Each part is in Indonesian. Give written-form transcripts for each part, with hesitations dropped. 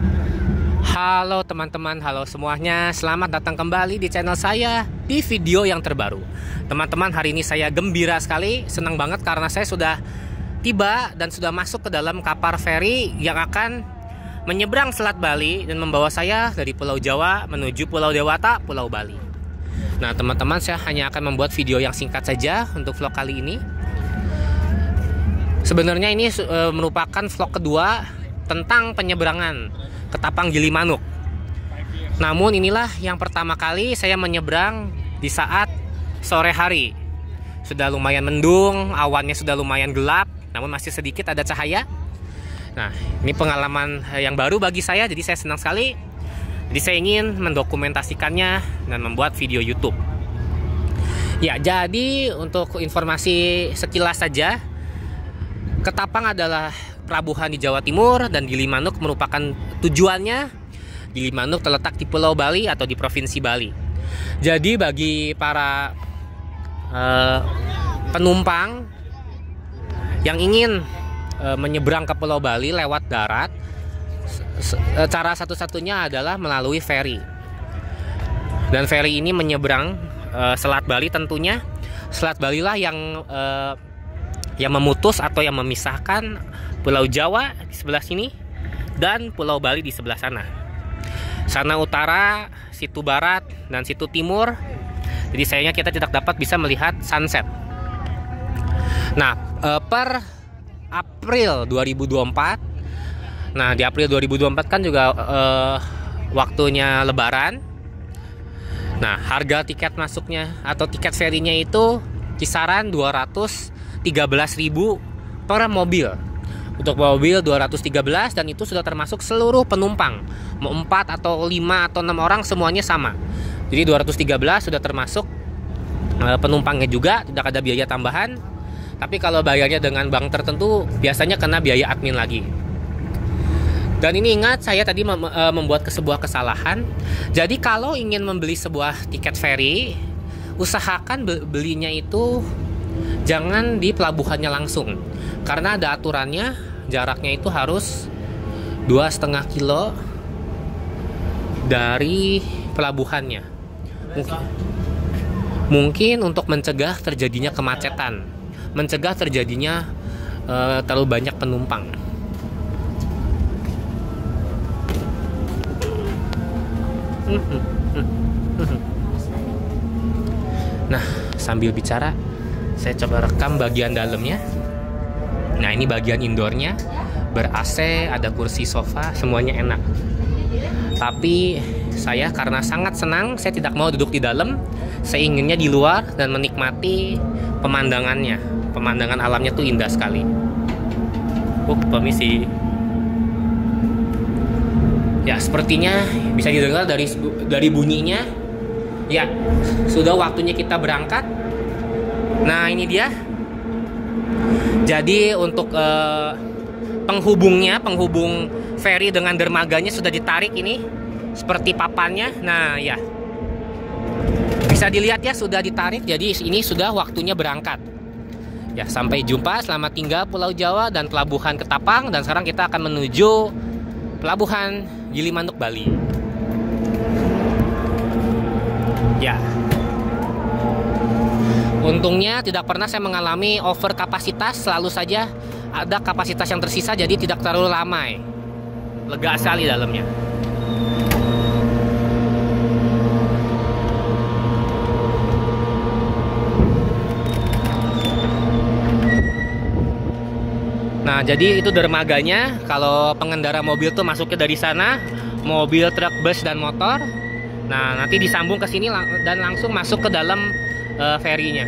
Halo teman-teman, halo semuanya. Selamat datang kembali di channel saya di video yang terbaru. Teman-teman, hari ini saya gembira sekali, senang banget karena saya sudah tiba dan sudah masuk ke dalam kapal feri yang akan menyeberang Selat Bali dan membawa saya dari Pulau Jawa menuju Pulau Dewata, Pulau Bali. Nah teman-teman, saya hanya akan membuat video yang singkat saja untuk vlog kali ini. Sebenarnya ini merupakan vlog kedua tentang penyeberangan Ketapang Gilimanuk. Namun inilah yang pertama kali saya menyeberang di saat sore hari. Sudah lumayan mendung, awannya sudah lumayan gelap, namun masih sedikit ada cahaya. Nah, ini pengalaman yang baru bagi saya, jadi saya senang sekali. Jadi saya ingin mendokumentasikannya dan membuat video YouTube. Ya, jadi untuk informasi sekilas saja, Ketapang adalah pelabuhan di Jawa Timur dan Gilimanuk merupakan tujuannya. Gilimanuk terletak di Pulau Bali atau di Provinsi Bali. Jadi bagi para penumpang yang ingin menyeberang ke Pulau Bali lewat darat, cara satu-satunya adalah melalui feri. Dan feri ini menyeberang Selat Bali tentunya. Selat Bali lah yang memutus atau yang memisahkan Pulau Jawa di sebelah sini dan Pulau Bali di sebelah sana. Sana utara, situ barat, dan situ timur. Jadi sayangnya kita tidak dapat bisa melihat sunset. Nah, per April 2024. Nah, di April 2024 kan juga waktunya Lebaran. Nah, harga tiket masuknya atau tiket ferinya itu kisaran 213.000 per mobil. Untuk mobil 213 dan itu sudah termasuk seluruh penumpang. Mau 4 atau 5 atau 6 orang semuanya sama. Jadi 213 sudah termasuk penumpangnya juga, tidak ada biaya tambahan. Tapi kalau bayarnya dengan bank tertentu biasanya kena biaya admin lagi. Dan ini ingat, saya tadi membuat sebuah kesalahan. Jadi kalau ingin membeli sebuah tiket feri, usahakan belinya itu jangan di pelabuhannya langsung, karena ada aturannya, jaraknya itu harus 2,5 kilo dari pelabuhannya. Mungkin untuk mencegah terjadinya kemacetan, mencegah terjadinya terlalu banyak penumpang. Nah, sambil bicara saya coba rekam bagian dalamnya. Nah, ini bagian indoornya, ber-AC, ada kursi sofa, semuanya enak. Tapi saya karena sangat senang, saya tidak mau duduk di dalam. Saya inginnya di luar dan menikmati pemandangannya. Pemandangan alamnya tuh indah sekali. Permisi. Ya, sepertinya bisa didengar dari bunyinya. Ya, sudah waktunya kita berangkat. Nah, ini dia. Jadi untuk penghubung feri dengan dermaganya sudah ditarik ini seperti papannya. Nah, ya. Bisa dilihat ya, sudah ditarik. Jadi ini sudah waktunya berangkat. Ya, sampai jumpa, selamat tinggal Pulau Jawa dan Pelabuhan Ketapang, dan sekarang kita akan menuju Pelabuhan Gilimanuk, Bali. Ya. Untungnya tidak pernah saya mengalami over kapasitas, selalu saja ada kapasitas yang tersisa, jadi tidak terlalu ramai. Lega sekali dalamnya. Nah, jadi itu dermaganya. Kalau pengendara mobil tuh masuknya dari sana, mobil, truk, bus, dan motor. Nah, nanti disambung ke sini dan langsung masuk ke dalam ferinya.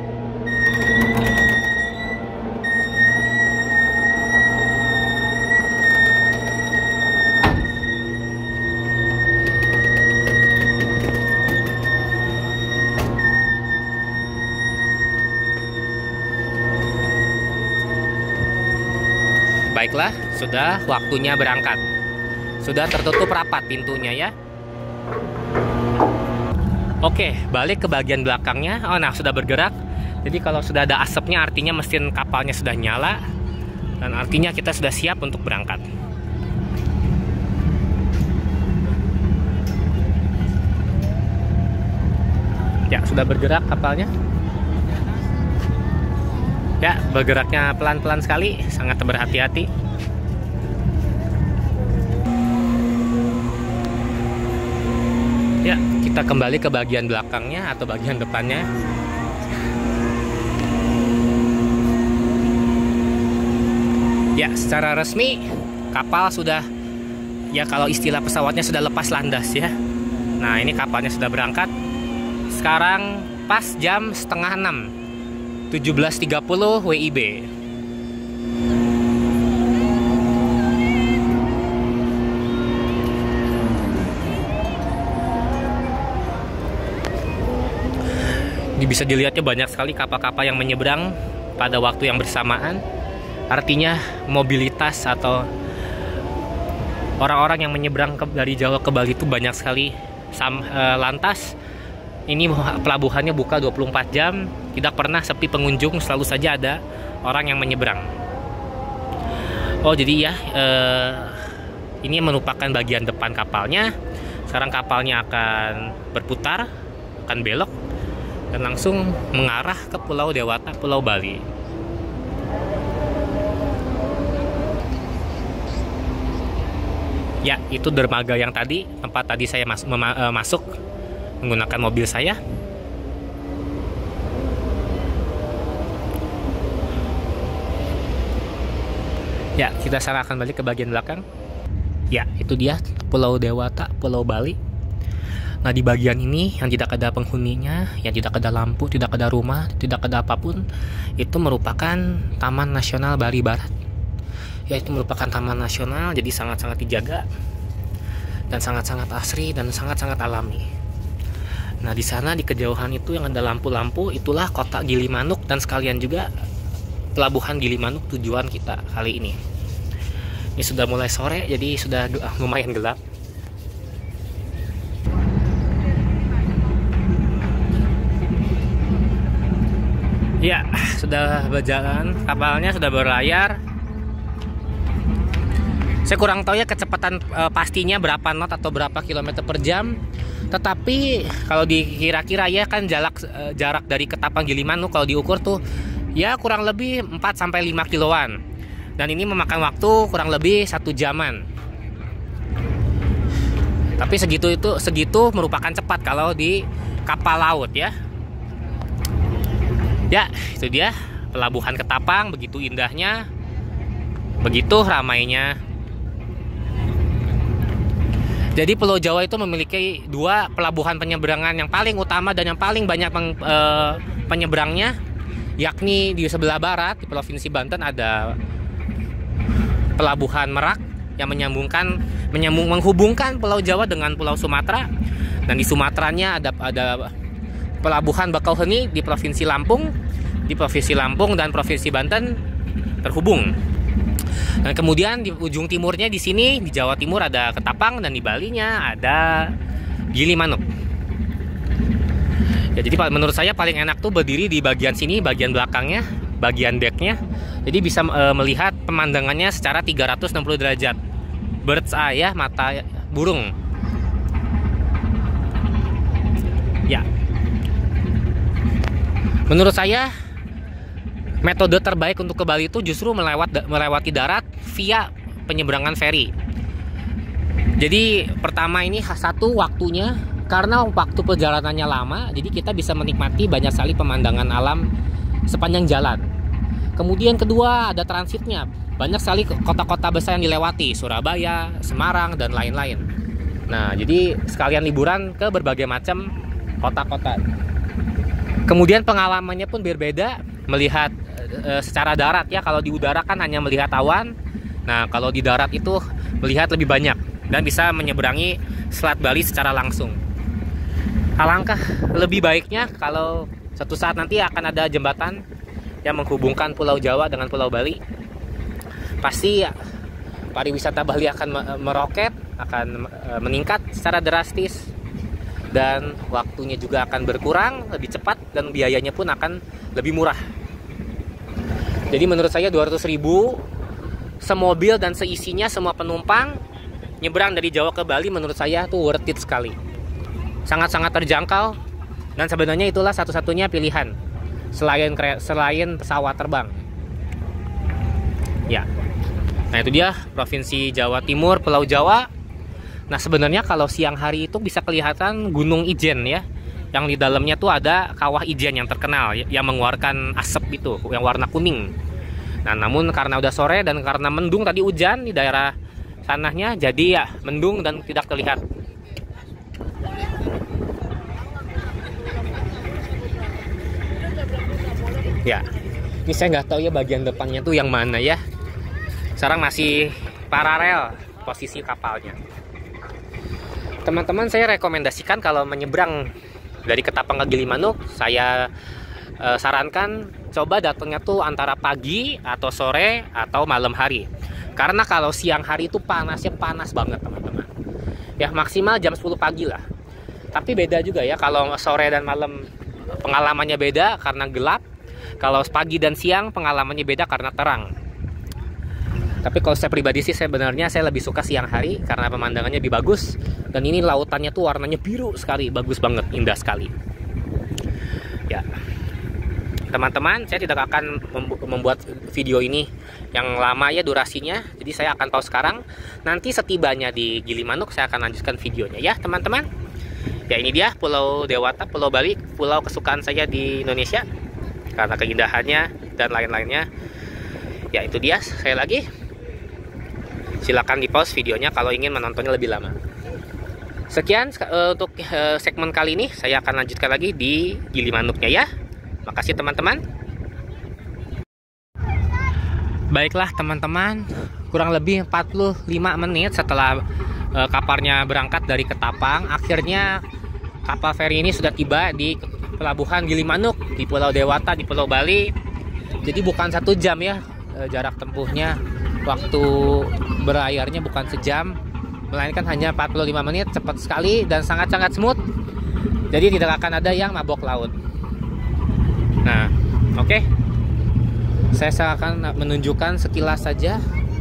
Baiklah, sudah waktunya berangkat. Sudah tertutup rapat pintunya ya. Oke, balik ke bagian belakangnya. Oh, nah sudah bergerak. Jadi kalau sudah ada asapnya artinya mesin kapalnya sudah nyala. Dan artinya kita sudah siap untuk berangkat. sudah bergerak kapalnya. Ya, bergeraknya pelan-pelan sekali, sangat berhati-hati. Ya, kita kembali ke bagian belakangnya atau bagian depannya. Ya, secara resmi kapal sudah, ya kalau istilah pesawatnya sudah lepas landas ya. Nah, ini kapalnya sudah berangkat. Sekarang pas jam setengah 6, 17.30 WIB. Ini bisa dilihatnya banyak sekali kapal-kapal yang menyeberang pada waktu yang bersamaan. Artinya mobilitas atau orang-orang yang menyeberang dari Jawa ke Bali itu banyak sekali. Lantas ini pelabuhannya buka 24 jam, tidak pernah sepi pengunjung, selalu saja ada orang yang menyeberang. Oh, jadi ya ini merupakan bagian depan kapalnya. Sekarang kapalnya akan berputar, akan belok dan langsung mengarah ke Pulau Dewata, Pulau Bali. Ya, itu dermaga yang tadi, tempat tadi saya masuk menggunakan mobil saya. Ya, kita sekarang akan balik ke bagian belakang. Ya, itu dia Pulau Dewata, Pulau Bali. Nah, di bagian ini yang tidak ada penghuninya, yang tidak ada lampu, tidak ada rumah, tidak ada apapun, itu merupakan Taman Nasional Bali Barat. Ya, itu merupakan taman nasional, jadi sangat-sangat dijaga dan sangat-sangat asri dan sangat-sangat alami. Nah, di sana di kejauhan itu yang ada lampu-lampu, itulah kota Gilimanuk dan sekalian juga pelabuhan Gilimanuk tujuan kita kali ini. Ini sudah mulai sore, jadi sudah lumayan gelap. Ya, sudah berjalan, kapalnya sudah berlayar. Saya kurang tahu ya kecepatan pastinya berapa knot atau berapa kilometer per jam. Tetapi kalau dikira-kira ya kan jarak dari Ketapang Gilimanuk kalau diukur tuh ya kurang lebih 4-5 kiloan. Dan ini memakan waktu kurang lebih 1 jaman. Tapi segitu merupakan cepat kalau di kapal laut ya. Ya, itu dia pelabuhan Ketapang, begitu indahnya, begitu ramainya. Jadi Pulau Jawa itu memiliki 2 pelabuhan penyeberangan yang paling utama dan yang paling banyak penyeberangnya, yakni di sebelah barat di Provinsi Banten ada Pelabuhan Merak yang menghubungkan Pulau Jawa dengan Pulau Sumatera, dan di Sumateranya ada Pelabuhan Bakauheni di Provinsi Lampung. Di Provinsi Lampung dan Provinsi Banten terhubung. Dan kemudian di ujung timurnya di sini di Jawa Timur ada Ketapang dan di Balinya ada Gilimanuk. Ya, jadi menurut saya paling enak tuh berdiri di bagian sini, bagian belakangnya, bagian decknya. Jadi bisa melihat pemandangannya secara 360 derajat. Bird's eye ya, mata burung. Ya. Menurut saya metode terbaik untuk ke Bali itu justru melewati darat via penyeberangan feri. Jadi pertama ini satu waktunya, karena waktu perjalanannya lama, jadi kita bisa menikmati banyak sekali pemandangan alam sepanjang jalan. Kemudian kedua ada transitnya, banyak sekali kota-kota besar yang dilewati, Surabaya, Semarang dan lain-lain. Nah, jadi sekalian liburan ke berbagai macam kota-kota. Kemudian pengalamannya pun berbeda melihat secara darat ya. Kalau di udara kan hanya melihat awan. Nah, kalau di darat itu melihat lebih banyak dan bisa menyeberangi Selat Bali secara langsung. Alangkah lebih baiknya kalau suatu saat nanti akan ada jembatan yang menghubungkan Pulau Jawa dengan Pulau Bali. Pasti pariwisata Bali akan meroket, akan meningkat secara drastis, dan waktunya juga akan berkurang lebih cepat dan biayanya pun akan lebih murah. Jadi menurut saya 200.000 semobil dan seisinya semua penumpang nyebrang dari Jawa ke Bali, menurut saya tuh worth it sekali. Sangat-sangat terjangkau Dan sebenarnya itulah satu-satunya pilihan selain pesawat terbang. Ya. Nah, itu dia Provinsi Jawa Timur, Pulau Jawa. Nah, sebenarnya kalau siang hari itu bisa kelihatan Gunung Ijen ya. Yang di dalamnya tuh ada kawah Ijen yang terkenal yang mengeluarkan asap itu yang warna kuning. Nah, namun karena udah sore dan karena mendung tadi hujan di daerah sananya, jadi ya mendung dan tidak terlihat. Ya, ini saya nggak tahu ya bagian depannya tuh yang mana ya. Sekarang masih paralel posisi kapalnya. Teman-teman, saya rekomendasikan kalau menyeberang dari Ketapang ke Gilimanuk, saya sarankan coba datangnya tuh antara pagi atau sore atau malam hari. Karena kalau siang hari itu panasnya panas banget teman-teman. Ya maksimal jam 10 pagi lah. Tapi beda juga ya kalau sore dan malam pengalamannya beda karena gelap. Kalau pagi dan siang pengalamannya beda karena terang. Tapi kalau saya pribadi sih sebenarnya saya lebih suka siang hari karena pemandangannya lebih bagus. Dan ini lautannya tuh warnanya biru sekali, bagus banget, indah sekali. Ya, teman-teman, saya tidak akan membuat video ini yang lama ya durasinya. Jadi saya akan pause sekarang. Nanti setibanya di Gilimanuk saya akan lanjutkan videonya ya teman-teman. Ya, ini dia Pulau Dewata, Pulau Bali, pulau kesukaan saya di Indonesia karena keindahannya dan lain-lainnya. Ya, itu dia. Sekali lagi silakan di pause videonya kalau ingin menontonnya lebih lama. Sekian untuk segmen kali ini. Saya akan lanjutkan lagi di Gilimanuknya ya. Makasih teman-teman. Baiklah teman-teman, kurang lebih 45 menit setelah kapalnya berangkat dari Ketapang, akhirnya kapal feri ini sudah tiba di pelabuhan Gilimanuk di Pulau Dewata di Pulau Bali. Jadi bukan 1 jam ya jarak tempuhnya, waktu berlayarnya bukan sejam, melainkan hanya 45 menit, cepat sekali dan sangat-sangat smooth. Jadi tidak akan ada yang mabok laut. Nah, oke. Saya akan menunjukkan sekilas saja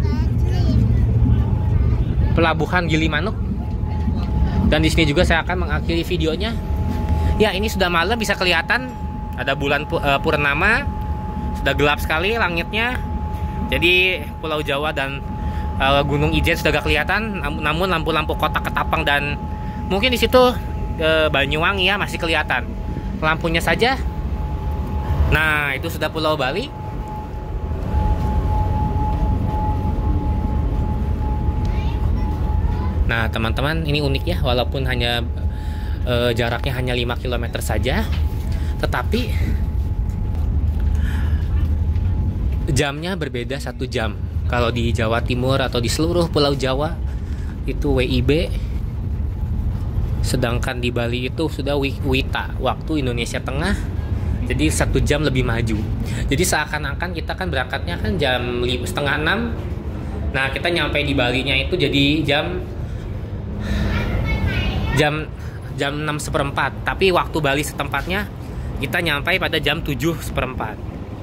pelabuhan Gilimanuk. Dan di sini juga saya akan mengakhiri videonya. Ya, ini sudah malam, bisa kelihatan ada bulan purnama. Sudah gelap sekali langitnya. Jadi Pulau Jawa dan Gunung Ijen sudah gak kelihatan, namun lampu-lampu kota Ketapang dan mungkin di situ Banyuwangi ya masih kelihatan lampunya saja. Nah, itu sudah Pulau Bali. Nah, teman-teman, ini unik ya, walaupun hanya jaraknya hanya 5 km saja, tetapi jamnya berbeda 1 jam. Kalau di Jawa Timur atau di seluruh Pulau Jawa itu WIB, sedangkan di Bali itu sudah WITA, waktu Indonesia Tengah. Jadi 1 jam lebih maju. Jadi seakan-akan kita kan berangkatnya kan jam 5:30. Nah, kita nyampe di Balinya itu jadi jam 6:15. Tapi waktu Bali setempatnya kita nyampe pada jam 7:15.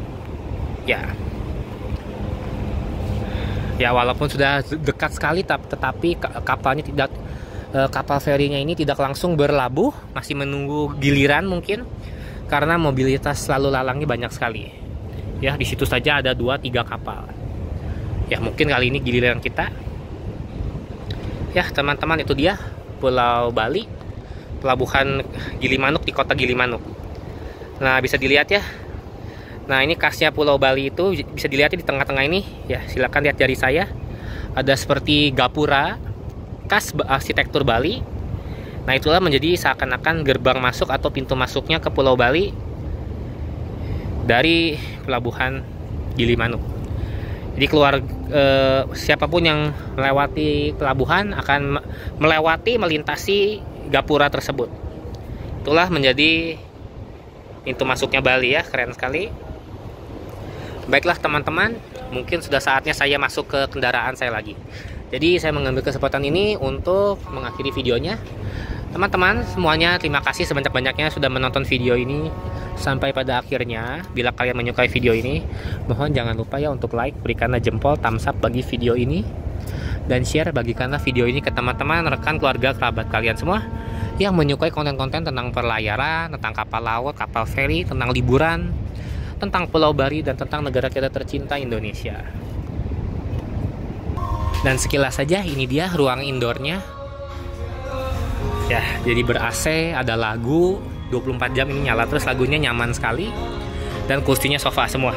Ya, walaupun sudah dekat sekali, tetapi kapalnya tidak, kapal ferinya ini tidak langsung berlabuh, masih menunggu giliran mungkin karena mobilitas lalu lalangnya banyak sekali. Ya, di situ saja ada 2-3 kapal. Ya, mungkin kali ini giliran kita. Ya, teman-teman, itu dia Pulau Bali, pelabuhan Gilimanuk di kota Gilimanuk. Nah, bisa dilihat ya. Nah, ini khasnya Pulau Bali itu bisa dilihat di tengah-tengah ini. Ya, silakan lihat jari saya. Ada seperti gapura khas arsitektur Bali. Nah, itulah menjadi seakan-akan gerbang masuk atau pintu masuknya ke Pulau Bali dari pelabuhan Gilimanuk. Jadi siapapun yang melewati pelabuhan akan melintasi gapura tersebut. Itulah menjadi pintu masuknya Bali ya, keren sekali. Baiklah teman-teman, mungkin sudah saatnya saya masuk ke kendaraan saya lagi. Jadi saya mengambil kesempatan ini untuk mengakhiri videonya. Teman-teman semuanya, terima kasih sebanyak-banyaknya sudah menonton video ini sampai pada akhirnya. Bila kalian menyukai video ini, mohon jangan lupa ya untuk like, berikanlah jempol, thumbs up bagi video ini, dan share, bagikanlah video ini ke teman-teman, rekan, keluarga, kerabat kalian semua yang menyukai konten-konten tentang perlayaran, tentang kapal laut, kapal feri, tentang liburan, tentang Pulau Bali, dan tentang negara kita tercinta Indonesia. Dan sekilas saja ini dia ruang indoornya. Ya, jadi ber-AC, ada lagu 24 jam ini nyala terus, lagunya nyaman sekali, dan kursinya sofa semua.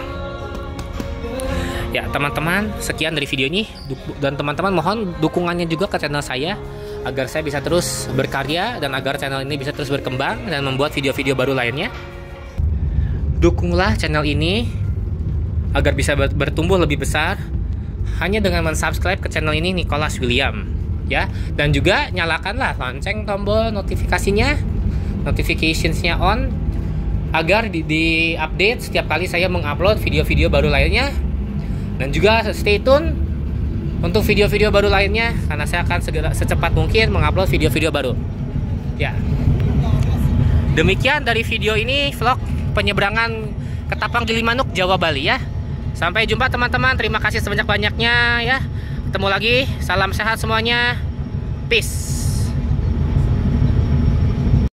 Ya teman-teman, sekian dari video ini, dan teman-teman mohon dukungannya juga ke channel saya agar saya bisa terus berkarya dan agar channel ini bisa terus berkembang dan membuat video-video baru lainnya. Dukunglah channel ini agar bisa bertumbuh lebih besar hanya dengan mensubscribe ke channel ini, Nicholas William, ya. Dan juga nyalakanlah lonceng tombol notifikasinya, notificationsnya on, agar di update setiap kali saya mengupload video-video baru lainnya. Dan juga stay tune untuk video-video baru lainnya, karena saya akan segera secepat mungkin mengupload video-video baru. Ya. Demikian dari video ini, vlog penyeberangan Ketapang Gilimanuk, Jawa, Bali ya. Sampai jumpa teman-teman, terima kasih sebanyak-banyaknya ya. Ketemu lagi, salam sehat semuanya. Peace.